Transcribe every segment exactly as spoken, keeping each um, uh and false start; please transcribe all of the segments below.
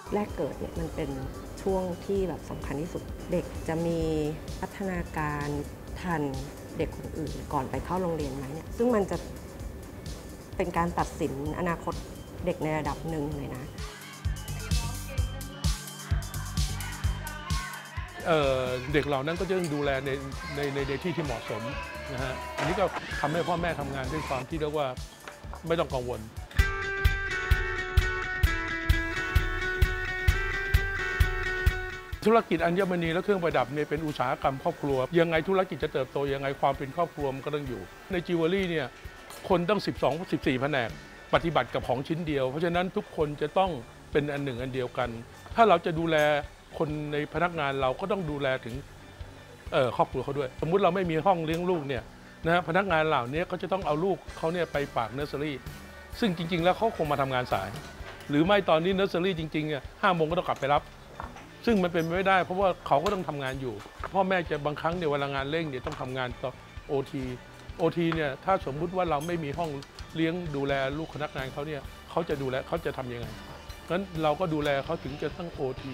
แรกเกิดเนี่ยมันเป็นช่วงที่แบบสำคัญที่สุดเด็กจะมีพัฒนาการทันเด็กคนอื่นก่อนไปเข้าโรงเรียนไหมเนี่ยซึ่งมันจะเป็นการตัดสินอนาคตเด็กในระดับหนึ่งเลยนะเเด็กเหล่านั้นก็จะต้องดูแลในในในที่ที่เหมาะสมนะฮะอันนี้ก็ทำให้พ่อแม่ทำงานด้วยความที่เรียกว่าไม่ต้องกังวลธุรกิจอัญมณีและเครื่องประดับเนี่ยเป็นอุตสาหกรรมครอบครัวยังไงธุรกิจจะเติบโตยังไงความเป็นครอบครัวมันก็ต้องอยู่ในจิวเวลรี่เนี่ยคนต้องสิบสอง สิบสี่แผนกปฏิบัติกับของชิ้นเดียวเพราะฉะนั้นทุกคนจะต้องเป็นอันหนึ่งอันเดียวกันถ้าเราจะดูแลคนในพนักงานเราก็ต้องดูแลถึงครอบครัวเขาด้วยสมมุติเราไม่มีห้องเลี้ยงลูกเนี่ยนะฮะพนักงานเหล่านี้ก็จะต้องเอาลูกเขาเนี่ยไปฝากเนอร์เซอรี่ซึ่งจริงๆแล้วเขาคงมาทำงานสายหรือไม่ตอนนี้เนอร์เซอรี่จริงๆเนี่ยห้าโมงก็ต้องกลับไปรับซึ่งมันเป็นไม่ได้เพราะว่าเขาก็ต้องทำงานอยู่พ่อแม่จะบางครั้งเนี่ยเวลางานเร่งเนี่ยต้องทำงานต่อ โอ ที โอ ที เนี่ยถ้าสมมุติว่าเราไม่มีห้องเลี้ยงดูแลลูกพนักงานเขาเนี่ยเขาจะดูแลเขาจะทำยังไงงั้นเราก็ดูแลเขาถึงจะตั้ง โอ ที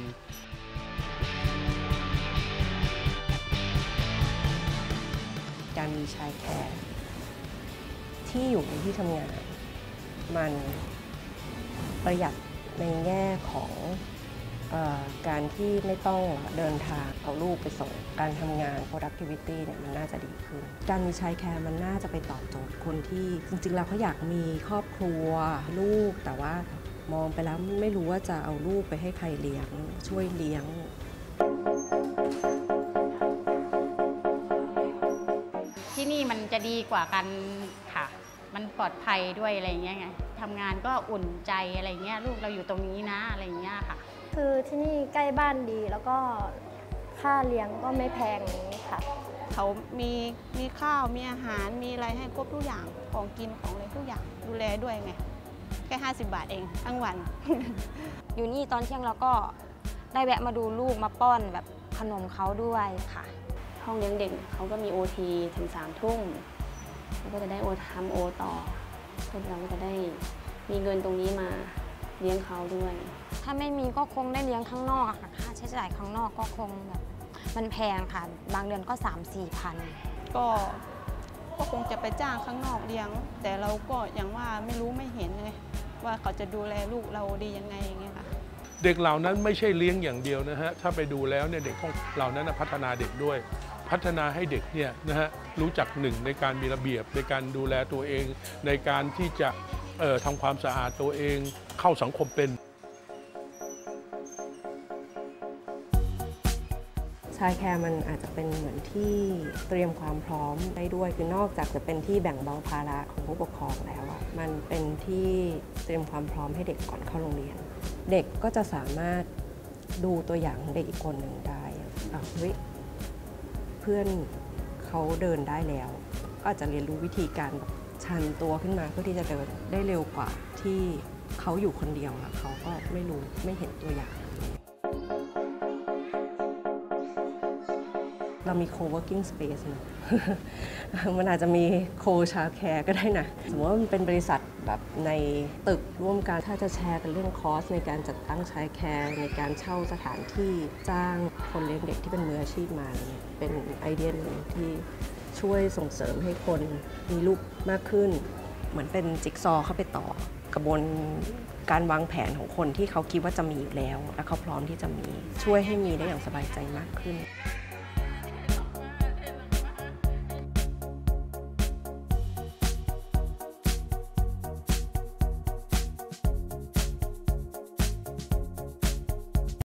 การมีชายแคร์ที่อยู่ในที่ทำงานมันประหยัดในแง่ของเอ่อการที่ไม่ต้องเดินทางเอาลูกไปส่งการทำงาน productivity เนี่ยมันน่าจะดีขึ้นการมีชายแคร์มันน่าจะไปตอบโจทย์คนที่จริงๆแล้วเขาอยากมีครอบครัวลูกแต่ว่ามองไปแล้วไม่รู้ว่าจะเอาลูกไปให้ใครเลี้ยงช่วยเลี้ยงที่นี่มันจะดีกว่ากันค่ะมันปลอดภัยด้วยอะไรเงี้ยไงทำงานก็อุ่นใจอะไรเงี้ยลูกเราอยู่ตรงนี้นะอะไรเงี้ยค่ะคือที่นี่ใกล้บ้านดีแล้วก็ค่าเลี้ยงก็ไม่แพงนี้ค่ะเขามีมีข้าวมีอาหารมีอะไรให้ครบทุกอย่างของกินของอะไรทุกอย่างดูแลด้วยไงแค่ห้าสิบบาทเองทั้งวันอยู่นี่ตอนเที่ยงเราก็ได้แวะมาดูลูกมาป้อนแบบขนมเขาด้วยค่ะห้องเลี้ยงเด็กเขาก็มี โอ ที ถึงสามทุ่มเราก็จะได้โอทำโอต่อเพื่อเราก็จะได้มีเงินตรงนี้มาเลี้ยงเขาด้วยถ้าไม่มีก็คงได้เลี้ยงข้างนอกค่ะค่าใช้จ่ายข้างนอกก็คงแบบมันแพงค่ะบางเดือนก็ สามสี่พันก็ก็คงจะไปจ้างข้างนอกเลี้ยงแต่เราก็อย่างว่าไม่รู้ไม่เห็นไงว่าเขาจะดูแลลูกเราดียังไงอย่างเงี้ยค่ะเด็กเหล่านั้นไม่ใช่เลี้ยงอย่างเดียวนะฮะถ้าไปดูแล้วเนี่ยเด็กเหล่านั้นพัฒนาเด็กด้วยพัฒนาให้เด็กเนี่ยนะฮะรู้จักหนึ่งในการมีระเบียบในการดูแลตัวเองในการที่จะเอ่อทำความสะอาดตัวเองเข้าสังคมเป็นชายแคร์มันอาจจะเป็นเหมือนที่เตรียมความพร้อมได้ด้วยคือนอกจากจะเป็นที่แบ่งเบาภาระของผู้ปกครองแล้วอะมันเป็นที่เตรียมความพร้อมให้เด็กก่อนเข้าโรงเรียนเด็กก็จะสามารถดูตัวอย่างของเด็กอีกคนหนึ่งได้อ่ะเฮ้ยเพื่อนเขาเดินได้แล้วก็อาจจะเรียนรู้วิธีการแบบชันตัวขึ้นมาเพื่อที่จะเดินได้เร็วกว่าที่เขาอยู่คนเดียวอะเขาก็ไม่รู้ไม่เห็นตัวอย่างเรามี co-working space นะ มันอาจจะมี co-child care ก็ได้นะสมมติว่ามันเป็นบริษัทแบบในตึกร่วมกันถ้าจะแชร์กันเรื่องคอสในการจัดตั้ง child care ในการเช่าสถานที่จ้างคนเลี้ยงเด็กที่เป็นมืออาชีพมาเป็นไอเดียหนึ่งที่ช่วยส่งเสริมให้คนมีลูกมากขึ้นเหมือนเป็นจิ๊กซอว์เข้าไปต่อกระบวนการวางแผนของคนที่เขาคิดว่าจะมีอยู่แล้วและเขาพร้อมที่จะมีช่วยให้มีได้อย่างสบายใจมากขึ้น